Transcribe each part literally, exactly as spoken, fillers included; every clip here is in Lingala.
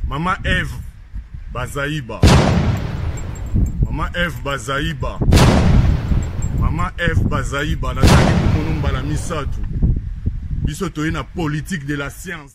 Mama Eve Bazaïba. Mama Eve Bazaïba. Mama Eve Bazaïba. Nataki kumonumba la misatu. Biso toye na politique de la science.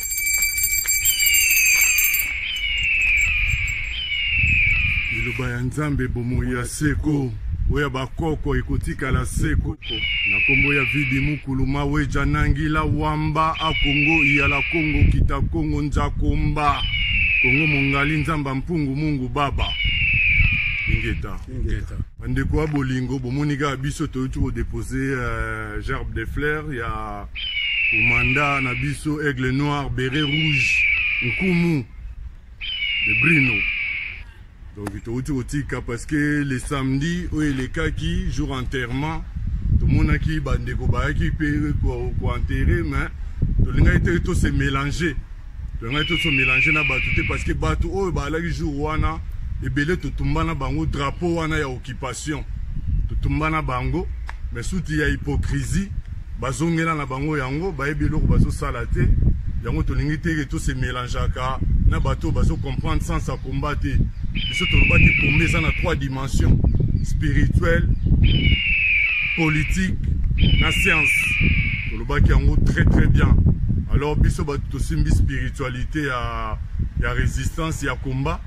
Iloba ya Nzambe bomo ya seko. Oya bakoko ekotika la seko. Na kombo ya vidi mukulu mawe janangila wamba a Kongo iyala Kongo kita Kongo njakomba. Kongo mongali nzamba mpungu mungu baba. Ingeta. Ingeta. Andeko abolingo bomonika biso toyuti ko déposer euh, gerbe de fleurs ya commanda na biso aigle noir béret rouge nkumu de Brino. Donc toyuti kotika parce que le samedi ou le kaki jour enterrement tout le monde qui bandeko ba qui peut ko enterrer mais to linga été to se mélanger. To linga to se mélanger na batu parce que batu o ba la jour wana ebele totumbana bango drapeau wana ya occupation totumbana bango mais souti ya hypocrisie bazongela na bango yango ba ebelo ko bazo sala te yango tolingi te to se mélangeaka na bato bazo comprendre sans sa combattre biso tolobaki kombe ça na trois dimensions spirituelle politique na science tolobaki yango très très bien alors biso bato tosimbi spiritualité ya ya résistance ya combat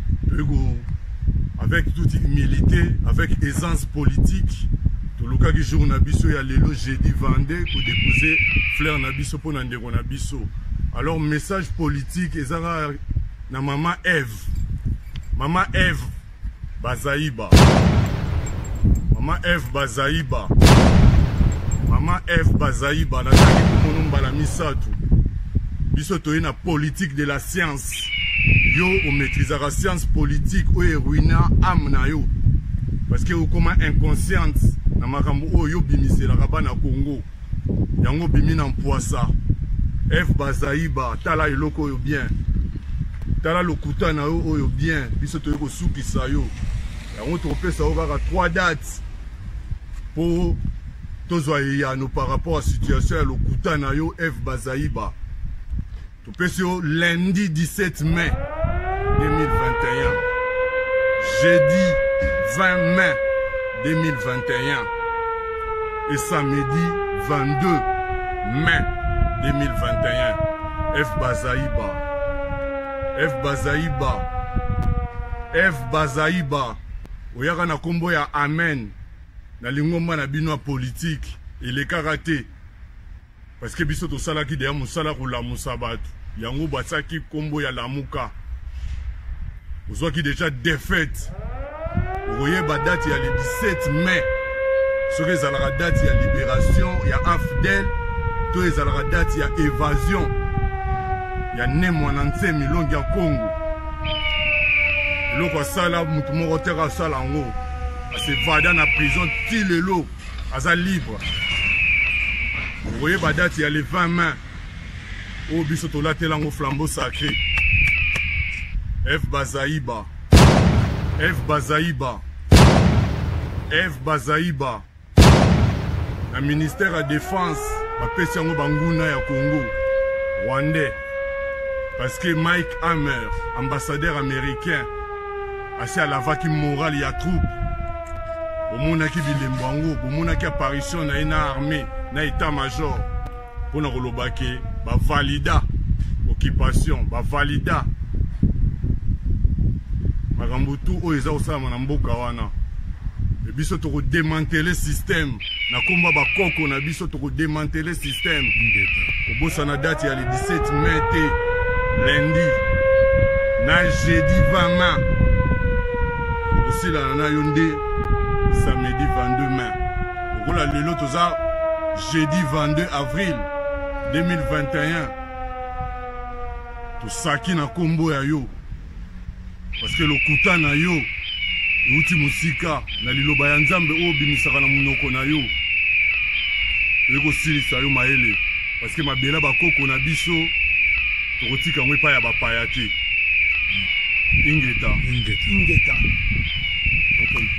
avec toute humilité, avec aisance politique, tout le cas qui joue nabiso ya lelo jeudi vendé pour déposer fleur nabiso pour nandeko nabiso. Alors message politique ezara na mama Eve, mama Eve Bazaïba, mama Eve Bazaïba, mama Eve Bazaïba na taki kumonumba la misatu. Biso toye na politique de la science. Yo on maîtrise la science politique ou ruina âme na yo parce que ou comme inconsciente na makambo o yo bimisela raba na Congo yango bimi na mpoasa Eve Bazaïba tala iloko yo bien tala lokuta na yo oyo bien biso to ko sukisa yo yango to pesa o kaka trois dates pour tozwa ya no par rapport à situation ya lokuta na yo Eve Bazaïba to pesa yo lundi dix-sept mai deux mille vingt et un, jeudi vingt mai deux mille vingt et un et samedi vingt-deux mai deux mille vingt et un. F Bazaïba, F Bazaïba, F Bazaïba, oyaka na kombo ya amen na lingomba na bino politique et les karaté parce que biso to sala ki de musala kula musabatu yango batsaki kombo ya lamuka. Vous voyez qui déjà défaite. Vous voyez la date il y a le dix-sept mai. Ce que c'est la date il y a libération, il y a infidèle. Tout est la date il y a évasion. Il y a né mon ancien million de Congo. Le quoi ça là, mon roteur à ça là en haut. C'est vada na prison ti le lot, à libre. Vous voyez la date il y a le vingt mai. Au bisoto là tel en flambeau sacré. F Bazaïba, F Bazaïba, F Bazaïba. Le ministère de la Défense a payé un banguna ya Congo, Rwandais. Parce que Mike Hammer, ambassadeur américain, a fait la vague morale ya troupe. Pour mon aki bilembango, pour mon aki apparition na une armée, na état-major, pour nous relobake, ba valida occupation, ba valida. Marambutu o eza osama na mboka wana. E biso to ko démanteler le système. Na komba ba koko na biso to ko démanteler le système. Ko bossa na date ya le dix-sept mai te lundi. Na jeudi vingt mai. Aussi la na yonde samedi vingt-deux mai. Ko la lelo toza jeudi vingt-deux avril deux mille vingt et un. To saki na kombo ya yo. Parce que le kuta na yo uti musika na liloba ya Nzambe o bimisaka na munoko na yo eko silisa yo maele parce que mabela bakoko na biso tokotika ngwe pa ya bapaya te ingeta ingeta ingeta okay.